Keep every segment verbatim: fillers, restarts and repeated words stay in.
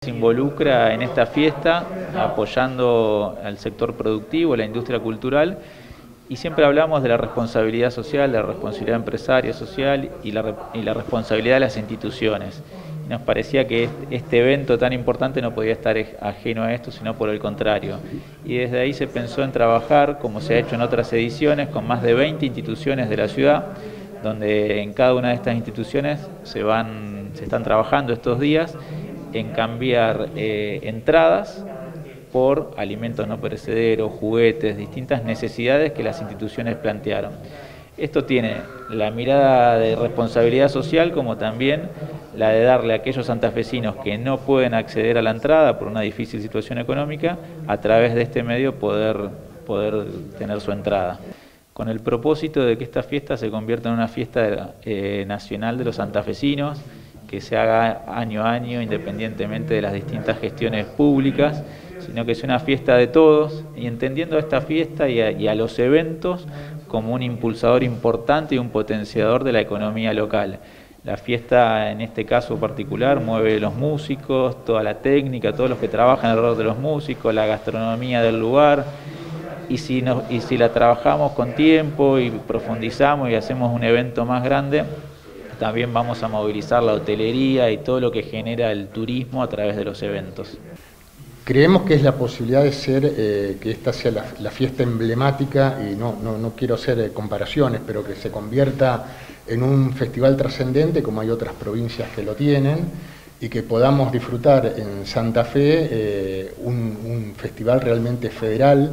Se involucra en esta fiesta apoyando al sector productivo, la industria cultural, y siempre hablamos de la responsabilidad social, de la responsabilidad empresaria social y la, y la responsabilidad de las instituciones. Nos parecía que este evento tan importante no podía estar ajeno a esto, sino por el contrario. Y desde ahí se pensó en trabajar, como se ha hecho en otras ediciones, con más de veinte instituciones de la ciudad, donde en cada una de estas instituciones se, van, se están trabajando estos días en cambiar eh, entradas por alimentos no perecederos, juguetes, distintas necesidades que las instituciones plantearon. Esto tiene la mirada de responsabilidad social, como también la de darle a aquellos santafesinos que no pueden acceder a la entrada por una difícil situación económica, a través de este medio poder, poder tener su entrada, con el propósito de que esta fiesta se convierta en una fiesta eh, nacional de los santafesinos, que se haga año a año independientemente de las distintas gestiones públicas, sino que sea una fiesta de todos, y entendiendo a esta fiesta y a, y a los eventos como un impulsador importante y un potenciador de la economía local. La fiesta, en este caso particular, mueve los músicos, toda la técnica, todos los que trabajan alrededor de los músicos, la gastronomía del lugar, y si, nos, y si la trabajamos con tiempo y profundizamos y hacemos un evento más grande, también vamos a movilizar la hotelería y todo lo que genera el turismo a través de los eventos. Creemos que es la posibilidad de ser, eh, que esta sea la, la fiesta emblemática, y no, no, no quiero hacer eh, comparaciones, pero que se convierta en un festival trascendente, como hay otras provincias que lo tienen, y que podamos disfrutar en Santa Fe eh, un, un festival realmente federal,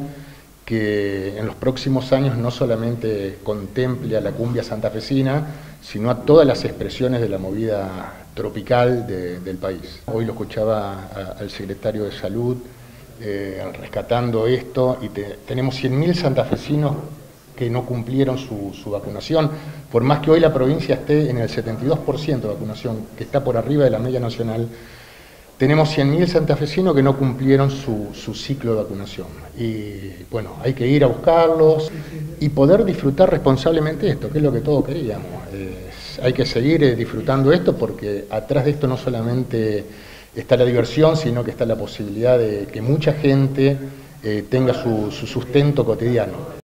que en los próximos años no solamente contemple a la cumbia santafesina, sino a todas las expresiones de la movida tropical de, del país. Hoy lo escuchaba a, al secretario de Salud eh, rescatando esto, y te, tenemos cien mil santafesinos que no cumplieron su, su vacunación, por más que hoy la provincia esté en el setenta y dos por ciento de vacunación, que está por arriba de la media nacional. Tenemos cien mil santafesinos que no cumplieron su, su ciclo de vacunación. Y bueno, hay que ir a buscarlos y poder disfrutar responsablemente esto, que es lo que todos queríamos. Eh, hay que seguir eh, disfrutando esto, porque atrás de esto no solamente está la diversión, sino que está la posibilidad de que mucha gente eh, tenga su, su sustento cotidiano.